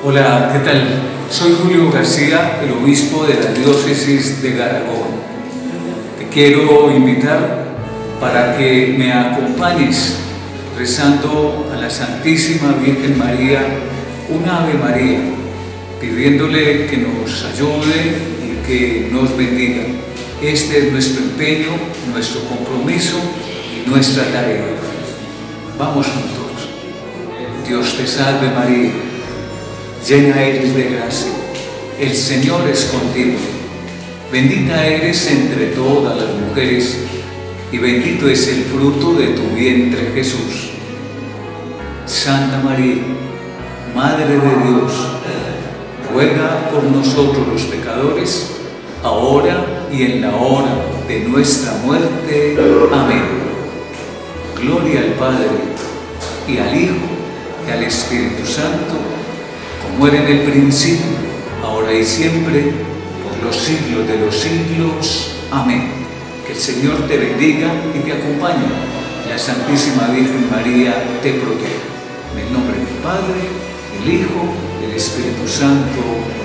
Hola, ¿qué tal? Soy Julio García, el obispo de la diócesis de Garagón. Te quiero invitar para que me acompañes rezando a la Santísima Virgen María un Ave María, pidiéndole que nos ayude y que nos bendiga. Este es nuestro empeño, nuestro compromiso y nuestra tarea. Vamos juntos. Dios te salve María, llena eres de gracia, el Señor es contigo. Bendita eres entre todas las mujeres, y bendito es el fruto de tu vientre Jesús. Santa María, Madre de Dios, ruega por nosotros los pecadores, ahora y en la hora de nuestra muerte. Amén. Gloria al Padre, y al Hijo, y al Espíritu Santo, como era en el principio, ahora y siempre, por los siglos de los siglos. Amén. Que el Señor te bendiga y te acompañe. La Santísima Virgen María te proteja. En el nombre del Padre, del Hijo, y del Espíritu Santo.